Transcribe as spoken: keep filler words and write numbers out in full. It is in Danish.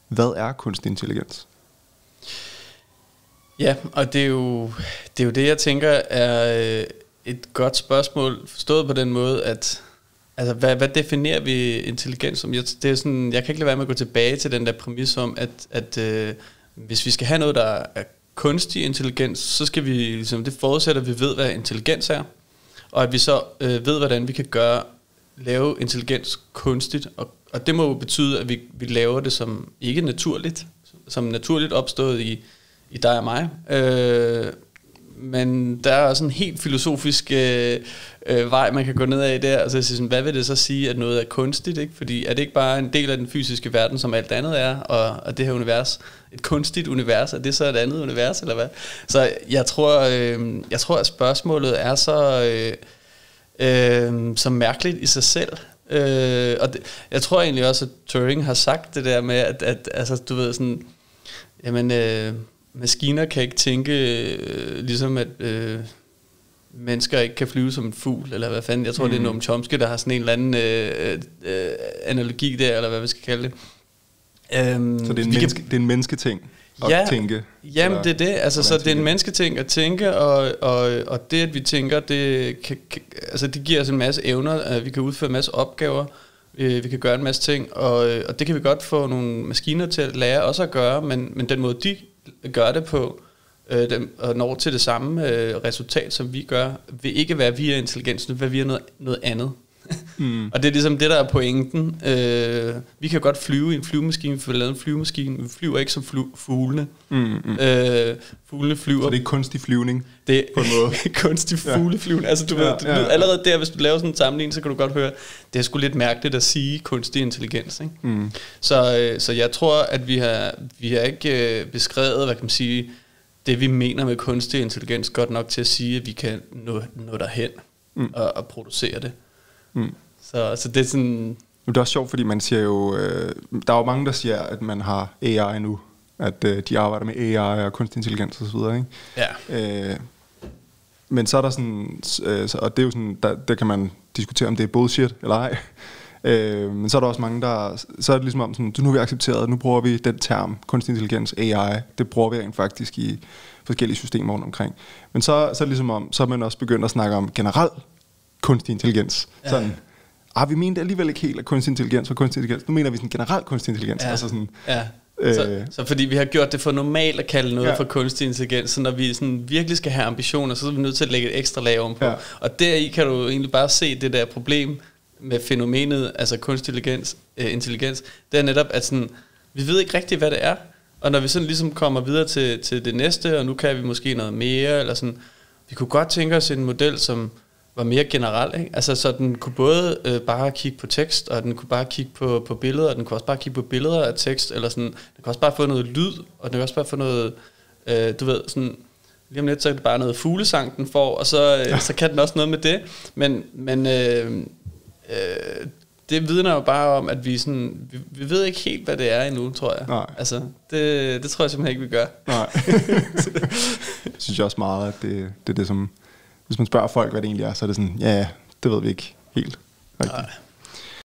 hvad er kunstig intelligens? Ja, og det er jo det, er jo det jeg tænker er et godt spørgsmål, forstået på den måde, at altså, hvad, hvad definerer vi intelligens som? Jeg, det er sådan, jeg kan ikke lade være med at gå tilbage til den der præmis om, at, at øh, hvis vi skal have noget, der er kunstig intelligens, så skal vi, ligesom, det forudsætter, at vi ved, hvad intelligens er, og at vi så øh, ved, hvordan vi kan gøre, lave intelligens kunstigt, og, og det må jo betyde, at vi, vi laver det som ikke naturligt, som naturligt opstået i, i dig og mig, øh, men der er også en helt filosofisk øh, øh, vej, man kan gå ned af der. Altså, sådan, hvad vil det så sige, at noget er kunstigt? Ikke? Fordi er det ikke bare en del af den fysiske verden, som alt andet er, og, og det her univers, et kunstigt univers, er det så et andet univers, eller hvad? Så jeg tror, øh, jeg tror at spørgsmålet er så, øh, øh, så mærkeligt i sig selv. Øh, og det, jeg tror egentlig også, at Turing har sagt det der med, at, at altså, du ved sådan, jamen... Øh, maskiner kan ikke tænke øh, ligesom at øh, mennesker ikke kan flyve som en fugl, eller hvad fanden. Jeg tror mm. det er Noam Chomsky, der har sådan en eller anden øh, øh, analogi der, eller hvad vi skal kalde det. Um, så det er en, menneske, kan, det er en mennesketing at ja, tænke? Jamen det er det. Altså, så det er en mennesketing at tænke, og, og, og det at vi tænker, det, kan, kan, altså, det giver os en masse evner. Vi kan udføre en masse opgaver, vi kan gøre en masse ting, og, og det kan vi godt få nogle maskiner til at lære også at gøre, men, men den måde de gør det på, øh, dem, og når til det samme øh, resultat, som vi gør, vil ikke være via intelligensen, det vil være via noget, noget andet. Mm. Og det er ligesom det, der er pointen. Øh, vi kan godt flyve i en flyvemaskine, vi får lavet en flyvemaskine, vi flyver ikke som fly- fuglene. Mm, mm. Øh, fuglene flyver. Så det er kunstig flyvning? Det er kunstig fugleflyvning. Altså, du ja, ved, du ja, ved, allerede der, hvis du laver sådan en sammenligning, så kan du godt høre, det er sgu lidt mærkeligt at sige kunstig intelligens. Ikke? Mm. Så, øh, så jeg tror, at vi har, vi har ikke øh, beskrevet, hvad kan man sige, det vi mener med kunstig intelligens, godt nok til at sige, at vi kan nå, nå derhen mm. og, og producere det. Mm. Så, så det er sådan... Det er også sjovt, fordi man siger jo, øh, der er jo mange, der siger, at man har A I nu, at øh, de arbejder med A I og kunstig intelligens og så videre, ikke? Ja. Øh, men så er der sådan, øh, og det er jo sådan, der, der kan man diskutere, om det er bullshit eller ej. Øh, men så er der også mange, der, så er det ligesom om sådan, nu har vi accepteret, nu bruger vi den term, kunstig intelligens, A I, det bruger vi rent faktisk i forskellige systemer rundt omkring. Men så, så er det ligesom om, så er man også begyndt at snakke om generelt kunstig intelligens. Ja. Sådan, ah, vi mente alligevel ikke helt, at kunstig intelligens var kunstig intelligens. Nu mener vi sådan generelt kunstig intelligens. Ja. Altså sådan, ja. øh, så, så fordi vi har gjort det for normalt at kalde noget ja. for kunstig intelligens, så når vi sådan virkelig skal have ambitioner, så er vi nødt til at lægge et ekstra lag ovenpå. Ja. Og deri kan du egentlig bare se det der problem med fænomenet, altså kunstig intelligens, øh, intelligens, det er netop, at sådan, vi ved ikke rigtigt, hvad det er. Og når vi sådan ligesom kommer videre til, til det næste, og nu kan vi måske noget mere, eller sådan, vi kunne godt tænke os en model, som var mere generel, ikke? Altså, så den kunne både øh, bare kigge på tekst, og den kunne bare kigge på, på billeder, og den kunne også bare kigge på billeder af tekst, eller sådan, den kunne også bare få noget lyd, og den kunne også bare få noget, øh, du ved, sådan, lige om lidt, så er det bare noget fuglesang, den får, og så, øh, så kan den også noget med det, men, men øh, øh, det vidner jo bare om, at vi sådan, vi, vi ved ikke helt, hvad det er endnu, tror jeg. Nej. Altså, det, det tror jeg simpelthen ikke, vi gør. Nej. Jeg synes jeg også meget, at det, det er det, som... Hvis man spørger folk, hvad det egentlig er, så er det sådan, ja, det ved vi ikke helt rigtigt. Nej.